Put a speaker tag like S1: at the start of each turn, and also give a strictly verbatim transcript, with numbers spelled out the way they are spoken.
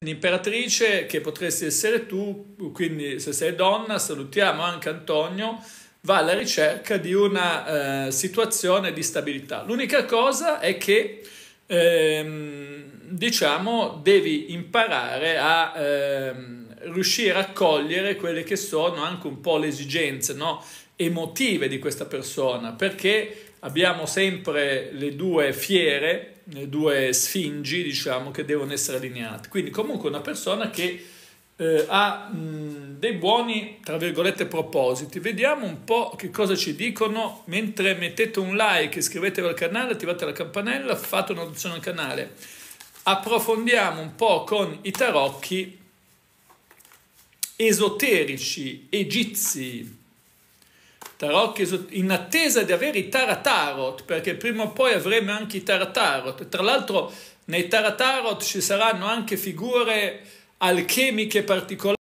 S1: L'imperatrice, che potresti essere tu, quindi se sei donna, salutiamo anche Antonio, va alla ricerca di una eh, situazione di stabilità. L'unica cosa è che ehm, diciamo devi imparare a ehm, riuscire a cogliere quelle che sono anche un po' le esigenze, no, emotive di questa persona, perché abbiamo sempre le due fiere, le due sfingi, diciamo, che devono essere allineate. Quindi comunque una persona che eh, ha mh, dei buoni, tra virgolette, propositi. Vediamo un po' che cosa ci dicono. Mentre mettete un like, iscrivetevi al canale, attivate la campanella, fate una donazione al canale. Approfondiamo un po' con i tarocchi esoterici egizi, tarocchi in attesa di avere i Taratarot, perché prima o poi avremo anche i Taratarot. Tra l'altro nei Taratarot ci saranno anche figure alchemiche particolari